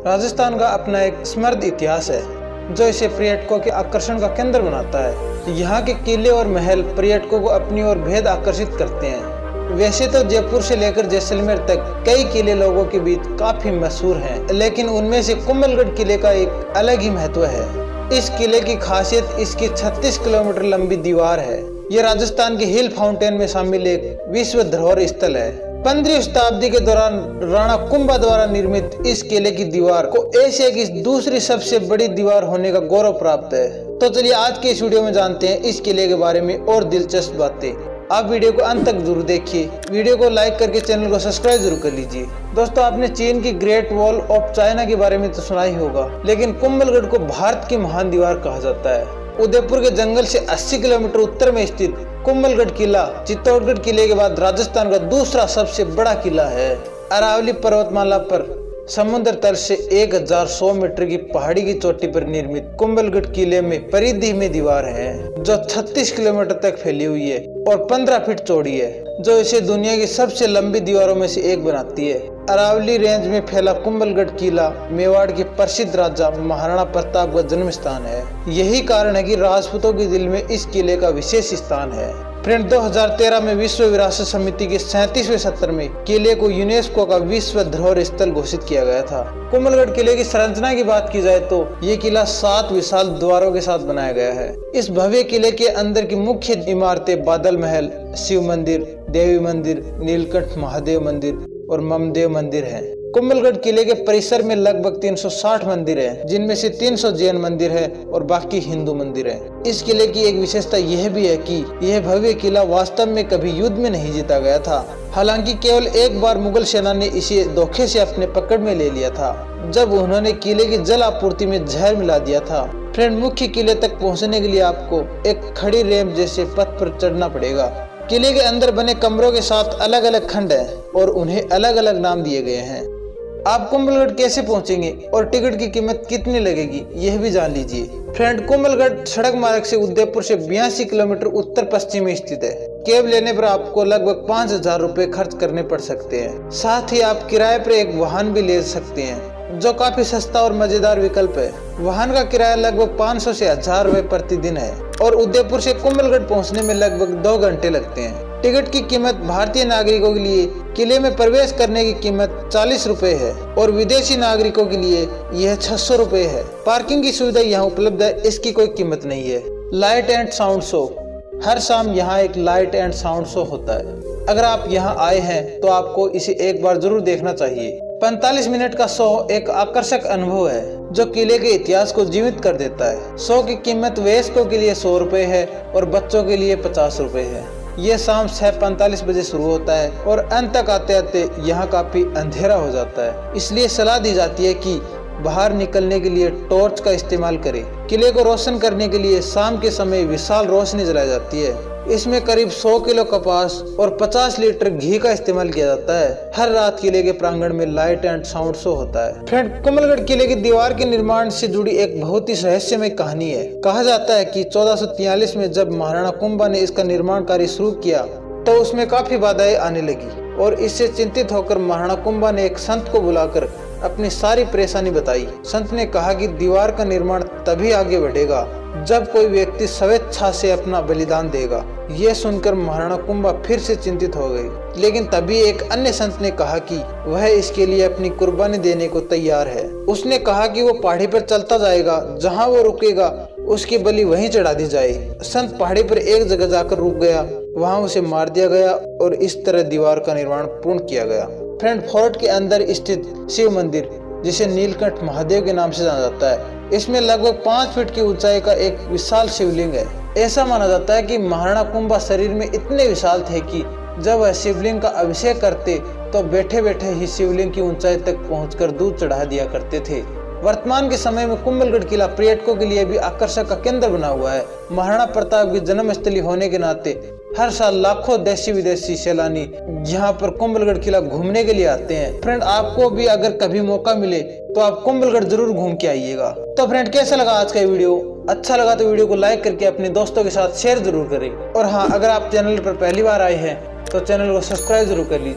राजस्थान का अपना एक समृद्ध इतिहास है जो इसे पर्यटकों के आकर्षण का केंद्र बनाता है। यहाँ के किले और महल पर्यटकों को अपनी ओर बेहद आकर्षित करते हैं। वैसे तो जयपुर से लेकर जैसलमेर तक कई किले लोगों के बीच काफी मशहूर हैं, लेकिन उनमें से कुंभलगढ़ किले का एक अलग ही महत्व है। इस किले की खासियत इसकी 36 किलोमीटर लंबी दीवार है। ये राजस्थान के हिल फाउंटेन में शामिल एक विश्व धरोहर स्थल है। 15वीं शताब्दी के दौरान राणा कुंभा द्वारा निर्मित इस किले की दीवार को एशिया की दूसरी सबसे बड़ी दीवार होने का गौरव प्राप्त है। तो चलिए आज के इस वीडियो में जानते हैं इस किले के बारे में और दिलचस्प बातें। आप वीडियो को अंत तक जरूर देखिए। वीडियो को लाइक करके चैनल को सब्सक्राइब जरूर कर लीजिए। दोस्तों, आपने चीन की ग्रेट वॉल ऑफ चाइना के बारे में तो सुना ही होगा, लेकिन कुंभलगढ़ को भारत की महान दीवार कहा जाता है। उदयपुर के जंगल से 80 किलोमीटर उत्तर में स्थित कुंभलगढ़ किला चित्तौड़गढ़ किले के बाद राजस्थान का दूसरा सबसे बड़ा किला है। अरावली पर्वतमाला पर समुद्र तल से 1100 मीटर की पहाड़ी की चोटी पर निर्मित कुंभलगढ़ किले में परिधि में दीवार है जो 36 किलोमीटर तक फैली हुई है और 15 फीट चौड़ी है, जो इसे दुनिया की सबसे लंबी दीवारों में से एक बनाती है। अरावली रेंज में फैला कुंभलगढ़ किला मेवाड़ के प्रसिद्ध राजा महाराणा प्रताप का जन्म स्थान है। यही कारण है कि राजपूतों के दिल में इस किले का विशेष स्थान है। फ्रेंड, 2013 में विश्व विरासत समिति के 37वें सत्र में किले को यूनेस्को का विश्व धरोहर स्थल घोषित किया गया था। कुंभलगढ़ किले की संरचना की बात की जाए तो ये किला 7 विशाल द्वारों के साथ बनाया गया है। इस भव्य किले के अंदर की मुख्य इमारतें बादल महल, शिव मंदिर, देवी मंदिर, नीलकंठ महादेव मंदिर और ममदेव मंदिर है। कुंभलगढ़ किले के परिसर में लगभग 360 मंदिर हैं, जिनमें से 300 जैन मंदिर है और बाकी हिंदू मंदिर हैं। इस किले की एक विशेषता यह भी है कि यह भव्य किला वास्तव में कभी युद्ध में नहीं जीता गया था। हालांकि केवल एक बार मुगल सेना ने इसे धोखे से अपने पकड़ में ले लिया था, जब उन्होंने किले की जल आपूर्ति में जहर मिला दिया था। फ्रेंड, मुख्य किले तक पहुँचने के लिए आपको एक खड़ी रैंप जैसे पथ पर चढ़ना पड़ेगा। किले के अंदर बने कमरों के साथ अलग अलग खंड हैं और उन्हें अलग अलग नाम दिए गए हैं। आप कुंभलगढ़ कैसे पहुंचेंगे और टिकट की कीमत कितनी लगेगी, यह भी जान लीजिए। फ्रेंड, कुंभलगढ़ सड़क मार्ग से उदयपुर से 82 किलोमीटर उत्तर पश्चिम में स्थित है। कैब लेने पर आपको लगभग 5000 रुपए खर्च करने पड़ सकते हैं। साथ ही आप किराए पर एक वाहन भी ले सकते हैं, जो काफी सस्ता और मजेदार विकल्प है। वाहन का किराया लगभग 500 से 1000 रुपए प्रतिदिन है और उदयपुर से कुंभलगढ़ पहुंचने में लगभग 2 घंटे लगते हैं। टिकट की कीमत भारतीय नागरिकों के लिए किले में प्रवेश करने की कीमत 40 रुपए है और विदेशी नागरिकों के लिए यह 600 रुपए है। पार्किंग की सुविधा यहाँ उपलब्ध है, इसकी कोई कीमत नहीं है। लाइट एंड साउंड शो, हर शाम यहाँ एक लाइट एंड साउंड शो होता है। अगर आप यहाँ आए हैं तो आपको इसे एक बार जरूर देखना चाहिए। 45 मिनट का शो एक आकर्षक अनुभव है जो किले के इतिहास को जीवित कर देता है। शो की कीमत वयस्कों के लिए 100 रुपए है और बच्चों के लिए 50 रुपए है। ये शाम 6:45 बजे शुरू होता है और अंत तक आते आते यहाँ काफी अंधेरा हो जाता है, इसलिए सलाह दी जाती है कि बाहर निकलने के लिए टॉर्च का इस्तेमाल करें। किले को रोशन करने के लिए शाम के समय विशाल रोशनी जलाई जाती है। इसमें करीब 100 किलो कपास और 50 लीटर घी का इस्तेमाल किया जाता है। हर रात किले के प्रांगण में लाइट एंड साउंड शो होता है। फ्रेंड, कुंभलगढ़ किले की दीवार के निर्माण से जुड़ी एक बहुत ही रहस्यमय कहानी है। कहा जाता है कि 1443 में जब महाराणा कुंभा ने इसका निर्माण कार्य शुरू किया तो उसमें काफी बाधाएं आने लगी और इससे चिंतित होकर महाराणा कुंभा ने एक संत को बुलाकर अपनी सारी परेशानी बताई। संत ने कहा कि दीवार का निर्माण तभी आगे बढ़ेगा जब कोई व्यक्ति स्वेच्छा से अपना बलिदान देगा। यह सुनकर महाराणा कुंभा फिर से चिंतित हो गई, लेकिन तभी एक अन्य संत ने कहा कि वह इसके लिए अपनी कुर्बानी देने को तैयार है। उसने कहा कि वो पहाड़ी पर चलता जाएगा, जहां वो रुकेगा उसकी बलि वहीं चढ़ा दी जाए। संत पहाड़ी पर एक जगह जाकर रुक गया, वहां उसे मार दिया गया और इस तरह दीवार का निर्माण पूर्ण किया गया। फ्रेंड, फोर्ट के अंदर स्थित शिव मंदिर, जिसे नीलकंठ महादेव के नाम से जाना जाता है, इसमें लगभग 5 फीट की ऊंचाई का एक विशाल शिवलिंग है। ऐसा माना जाता है कि महाराणा कुंभा शरीर में इतने विशाल थे कि जब वह शिवलिंग का अभिषेक करते तो बैठे बैठे ही शिवलिंग की ऊंचाई तक पहुंचकर दूध चढ़ा दिया करते थे। वर्तमान के समय में कुंभलगढ़ किला पर्यटकों के लिए भी आकर्षण का केंद्र बना हुआ है। महाराणा प्रताप की जन्मस्थली होने के नाते हर साल लाखों देशी विदेशी सैलानी यहाँ पर कुंभलगढ़ किला घूमने के लिए आते हैं। फ्रेंड, आपको भी अगर कभी मौका मिले तो आप कुंभलगढ़ जरूर घूम के आइएगा। तो फ्रेंड, कैसा लगा आज का वीडियो? अच्छा लगा तो वीडियो को लाइक करके अपने दोस्तों के साथ शेयर जरूर करें। और हाँ, अगर आप चैनल पर पहली बार आए हैं तो चैनल को सब्सक्राइब जरूर कर लीजिए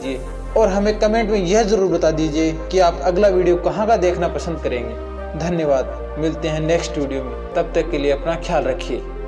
और हमें कमेंट में यह ज़रूर बता दीजिए कि आप अगला वीडियो कहाँ का देखना पसंद करेंगे। धन्यवाद, मिलते हैं नेक्स्ट वीडियो में, तब तक के लिए अपना ख्याल रखिए।